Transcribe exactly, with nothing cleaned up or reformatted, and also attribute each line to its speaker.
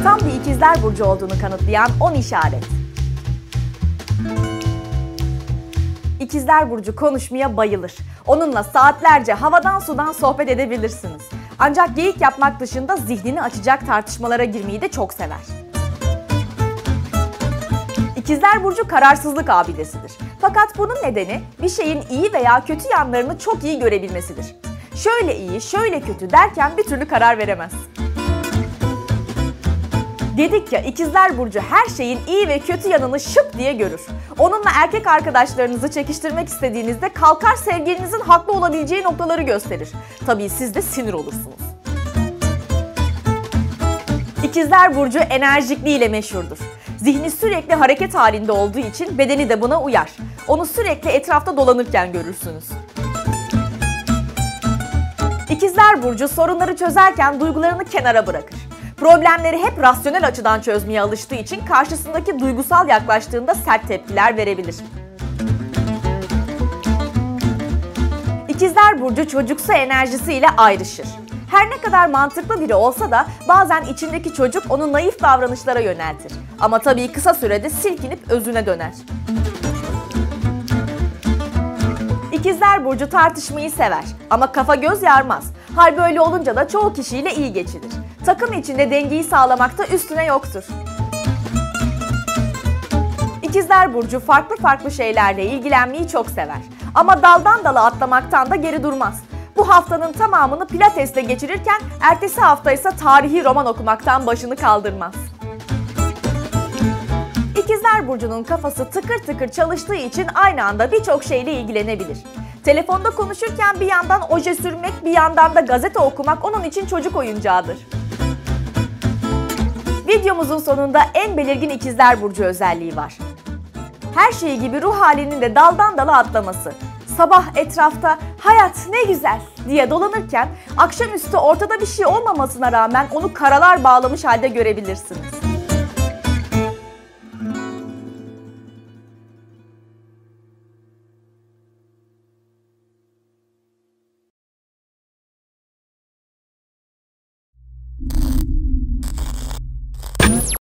Speaker 1: tam bir ikizler burcu olduğunu kanıtlayan on işaret. İkizler burcu konuşmaya bayılır. Onunla saatlerce havadan sudan sohbet edebilirsiniz. Ancak geyik yapmak dışında zihnini açacak tartışmalara girmeyi de çok sever. İkizler burcu kararsızlık abidesidir. Fakat bunun nedeni bir şeyin iyi veya kötü yanlarını çok iyi görebilmesidir. Şöyle iyi, şöyle kötü derken bir türlü karar veremez. Dedik ya, ikizler burcu her şeyin iyi ve kötü yanını şıp diye görür. Onunla erkek arkadaşlarınızı çekiştirmek istediğinizde kalkar sevgilinizin haklı olabileceği noktaları gösterir. Tabii siz de sinir olursunuz. İkizler burcu enerjikliğiyle meşhurdur. Zihni sürekli hareket halinde olduğu için bedeni de buna uyar. Onu sürekli etrafta dolanırken görürsünüz. İkizler burcu sorunları çözerken duygularını kenara bırakır. Problemleri hep rasyonel açıdan çözmeye alıştığı için karşısındaki duygusal yaklaştığında sert tepkiler verebilir. İkizler burcu çocuksu enerjisiyle ayrışır. Her ne kadar mantıklı biri olsa da bazen içindeki çocuk onu naif davranışlara yöneltir. Ama tabii kısa sürede silkinip özüne döner. İkizler burcu tartışmayı sever ama kafa göz yarmaz. Hal böyle olunca da çoğu kişiyle iyi geçinir. Takım içinde dengeyi sağlamakta üstüne yoktur. İkizler burcu farklı farklı şeylerle ilgilenmeyi çok sever. Ama daldan dala atlamaktan da geri durmaz. Bu haftanın tamamını pilatesle geçirirken ertesi hafta ise tarihi roman okumaktan başını kaldırmaz. İkizler burcunun kafası tıkır tıkır çalıştığı için aynı anda birçok şeyle ilgilenebilir. Telefonda konuşurken bir yandan oje sürmek, bir yandan da gazete okumak onun için çocuk oyuncağıdır. Videomuzun sonunda en belirgin ikizler burcu özelliği var. Her şey gibi ruh halinin de daldan dala atlaması. Sabah etrafta "hayat ne güzel" diye dolanırken akşamüstü ortada bir şey olmamasına rağmen onu karalar bağlamış halde görebilirsiniz.